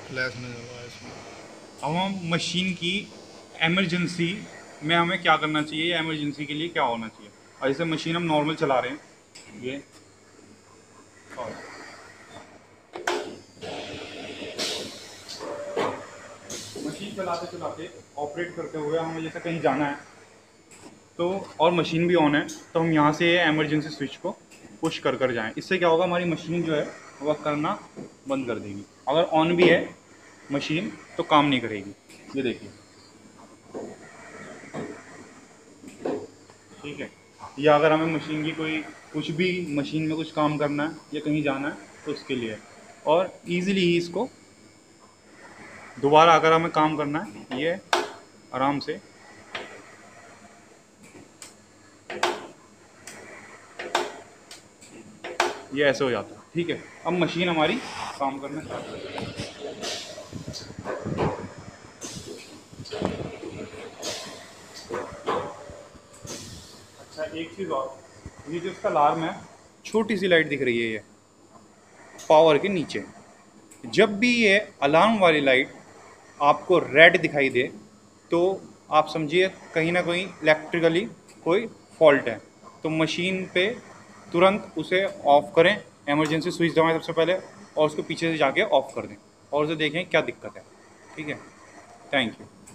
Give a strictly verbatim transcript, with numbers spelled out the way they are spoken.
Flash नहीं चल रहा है इसमें। अब हम मशीन की एमरजेंसी में हमें क्या करना चाहिए या इमरजेंसी के लिए क्या होना चाहिए। और जैसे मशीन हम नॉर्मल चला रहे हैं ये, और मशीन चलाते चलाते ऑपरेट करते हुए हमें जैसे कहीं जाना है तो, और मशीन भी ऑन है, तो हम यहाँ से इमरजेंसी स्विच को पुश कर कर जाएं। इससे क्या होगा, हमारी मशीन जो है वह करना बंद कर देगी। अगर ऑन भी है मशीन तो काम नहीं करेगी। ये देखिए, ठीक है। या अगर हमें मशीन की कोई कुछ भी मशीन में कुछ काम करना है या कहीं जाना है तो उसके लिए। और इजीली ही इसको दोबारा अगर हमें काम करना है, ये आराम से ये ऐसे हो जाता है। ठीक है, अब मशीन हमारी काम करना स्टार्ट करेगी। अच्छा, एक चीज़ और, ये जो इसका अलार्म है, छोटी सी लाइट दिख रही है ये पावर के नीचे। जब भी ये अलार्म वाली लाइट आपको रेड दिखाई दे तो आप समझिए कहीं ना कहीं इलेक्ट्रिकली कोई फॉल्ट है। तो मशीन पे तुरंत उसे ऑफ करें, इमरजेंसी स्विच दबाएं सबसे पहले, और उसको पीछे से जाके ऑफ कर दें और उसे देखें क्या दिक्कत है। ठीक है, थैंक यू।